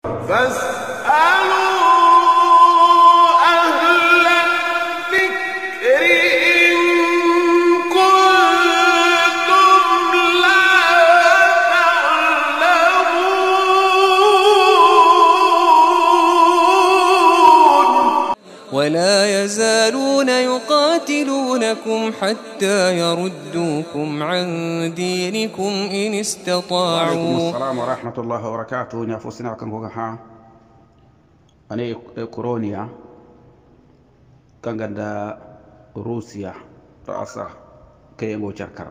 فاسألوا أهل الذكر إن كنتم لا تعلمون. ولا يزالون يقاتلونكم حتى يردوكم عن دينكم إن استطاعوا. وعليكم السلام ورحمة الله وبركاته. نفسنا كان ها أنا كورونيا كان عند روسيا رأسا كي ينقو شركر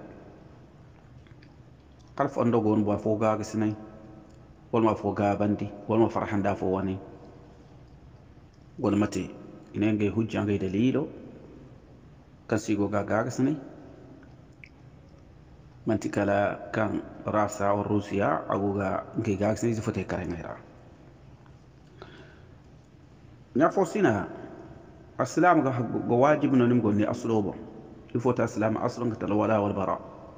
قالف أندوغون بوافوغا كسنين والما فوغا بندي والما فرحان دافواني والمتي inenge hujja ngay dalilo kan sigo gaga sani mantikala kan rasa o rusiya aguga ngay gaga sani fote kare ngira nya fosina aslam ga wajib no nim gonni aslobo il faut aslam aslan ka wala wal bara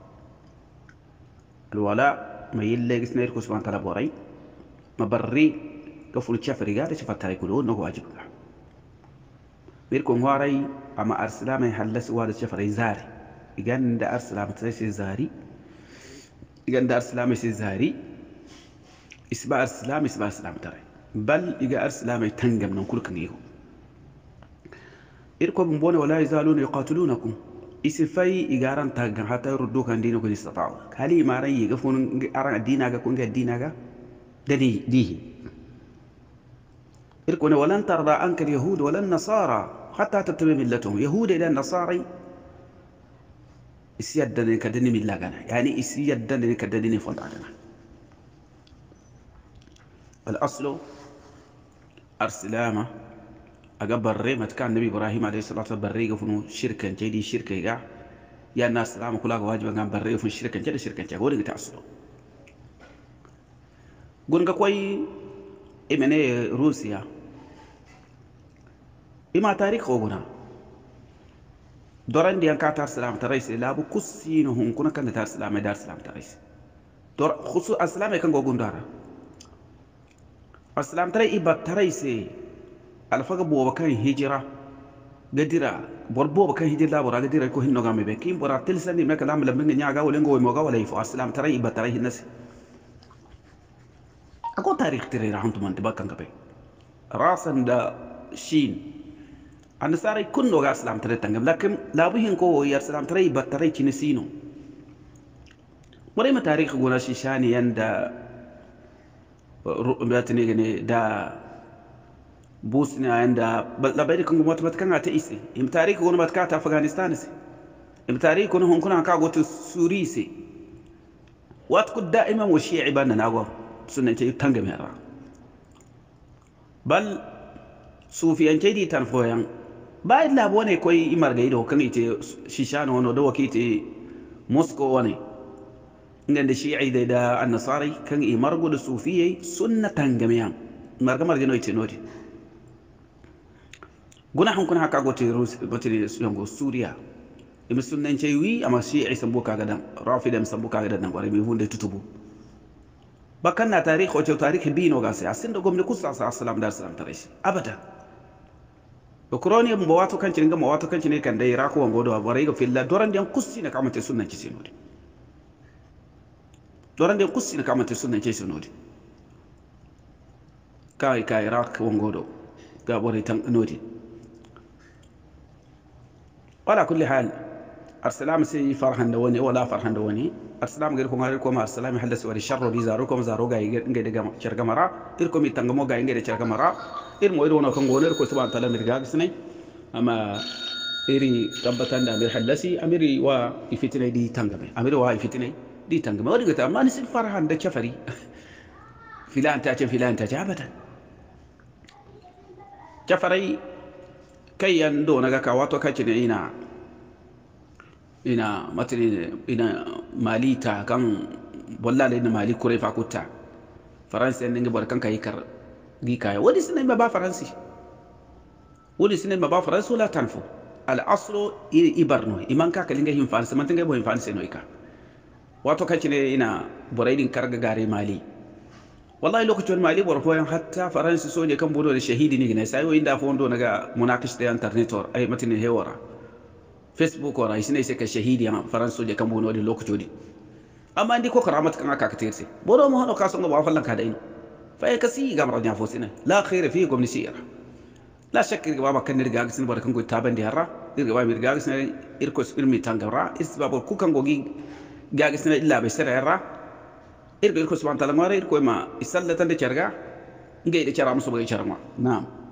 al wala ma yille gisnayr ko subhanahu wa ta'ala boray ma barri ka ful chafri ga ta fatare kulo no wajib ga بيركم واري أما أرسلامي حلس وارد شفري زاري إيجان دا أرسلام تريسي زاري إيجان دا أرسلامي سي زاري إسبا أرسلامي إسبا أرسلام تري بل إيجا أرسلامي تنجم ننكل كنيهو إيركم بوني ولا يزالون يقاتلونكم إسفاي إيجاران تاجم حتى يردوك عن دينكم استطاعوا هالي ما رأي يقفون أران ديناga كونجا ديناga ديه إركون ولن ترضى عنك اليهود ولا النصارى حتى تتبع ملتهم يهود إلى النصارى إسيادني كدني من لاغنا يعني إسيادني كدني فلعنا الأصل أرسلامة أقبل ريمة كان النبي إبراهيم عليه الصلاة والسلام بريق فنو شركة جدي شركة يا الناس سلام كلها واجب كان بريق فنو شركة جدي شركة جدي قولي تأصله قولنا كوي إمني روسيا إما تاريخ أوغنا دوران ديان كاتار سلام تريس لابو كسينهم كنا كان دار سلام تريس دور خصوص السلام كان غوغون دارا السلام تري إبا تريس الفقه بوبا كان هجرة قدرا بوبا كان هجرة لابورا قدرا يكو هنو غامي بكين بورا تلساني ما كلام لمن نياغا ولنغو وموغا ولا يفو السلام تري إبا تري الناس أكو تاريخ تري رحمتو من تباكن كبي راسا دا شين النصارى كن وغا اسلام تري تنغم لكن لابوهن كو يا اسلام تري بتري تشينسينو مريم تاريخ غونا شيشاني يندا رؤمتني غني دا بوسنيا يندا لبيد كن متمت كان اتيسي ام تاريخ غونا متكات افغانستان سي ام تاريخ كن هون كنا كا غوت سوريسي وات كو دائما وشيعي بان ناغو سنة تنجم هذا بل صوفيان كيدي تنفويان بعد لا بوني كوي إمر جيدو كان يتي شيشان هون ودوا كيتي موسكو وني عند الشيعي دا النصاري كان إمر جود الصوفية سنة تنجميان مرجع جنو يتي نودي قلنا هم كنا هكا قوتي روس قوتي يونغو سوريا إما سنة شيء أما الشيعي سبوكا قدام رافض سبوكا قدام وربي هون ده تتبو بكنا تاريخ أو تاريخ بينو قاسي أسندو قوم نقص السلام دار السلام تريش أبدا أوكرانيا مواتو كان تنيجا مواتو كان تنيجا كان دايراكو وانغودو أبوريغو في الله دوران ديان قصينا كامن تسونا تسينودي دوران ديان قصينا كامن تسونا تسينودي كاي راك وانغودو قابوري تنودي على كل حال السلام سي فرحان دواني ولا فرحان دواني السلام غيركم عليكم السلام حدث وري شر دي زاروكم زارو غاي غاي دغا شرغمرا إلكم يتنغمو غاي غاي شرغمرا إلمو إدونا كون غولر كو سبحان الله مرغا سني أما إري تبتان أمير حدثي أميري وا يفتني دي تنغمي أميري وا يفتني دي تنغمي ودي غتا ما نسي فرحان ده شفري فلان تاجي أبدا شفري كي يندونا غا كواتو كاتشني ina matri ina malita kan bollale ina mali kure fa kutta faransi ne bor kan kai kar gi kaya wadi sinan ba faransi wadi sinan ba faransi wala tanfu al aslu ibarno iman ka kalinga him faransi man tanga bo him faransi no ika wato kacine ina boraydin karga gare mali wallahi lokacin mali bor ko yan hatta faransi soje kan bodo da shahidi ne ne sai inda fo ndo naga munakish da internet or ay matin hewara facebook ora isine sai ka shahidi an faransi soje kan bodo da lokacin di amma ndi ko karamat kan aka katirse bodo mo hano ka songo ba fallan ka da ino fa ay kasi gamra nya fo sine la khair fi gomni sira la shakk irga baba kan irga gisin bar kan go taban di harra irga baba irga gisin irko irmi tangara isbabo ku kan gogi ga gisin illa be sira harra irko subhanahu wa ta'ala mare irko ma isallatan de charga ngai de charama so be charma na'am